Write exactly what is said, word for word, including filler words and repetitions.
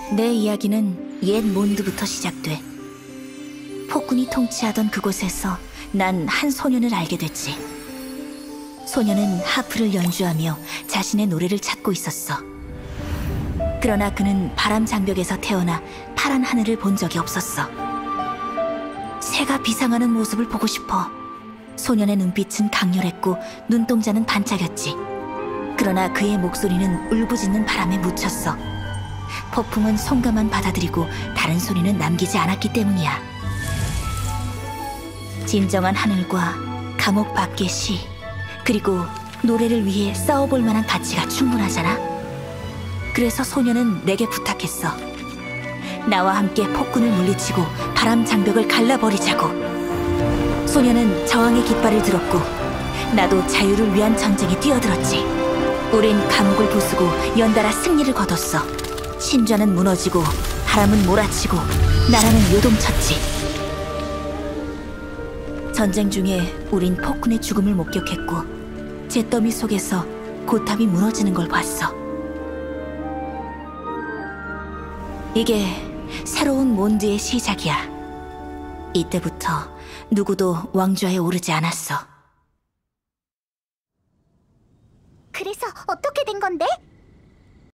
내 이야기는 옛 몬드부터 시작돼. 폭군이 통치하던 그곳에서 난 한 소년을 알게 됐지. 소년은 하프를 연주하며 자신의 노래를 찾고 있었어. 그러나 그는 바람 장벽에서 태어나 파란 하늘을 본 적이 없었어. 새가 비상하는 모습을 보고 싶어. 소년의 눈빛은 강렬했고 눈동자는 반짝였지. 그러나 그의 목소리는 울부짖는 바람에 묻혔어. 폭풍은 송가만 받아들이고 다른 소리는 남기지 않았기 때문이야. 진정한 하늘과 감옥 밖의 시, 그리고 노래를 위해 싸워볼 만한 가치가 충분하잖아. 그래서 소년은 내게 부탁했어. 나와 함께 폭군을 물리치고 바람 장벽을 갈라버리자고. 소년은 저항의 깃발을 들었고 나도 자유를 위한 전쟁에 뛰어들었지. 우린 감옥을 부수고 연달아 승리를 거뒀어. 신좌는 무너지고 바람은 몰아치고 나라는 요동쳤지. 전쟁 중에 우린 폭군의 죽음을 목격했고 잿더미 속에서 고탑이 무너지는 걸 봤어. 이게 새로운 몬드의 시작이야. 이때부터 누구도 왕좌에 오르지 않았어. 그래서 어떻게 된 건데?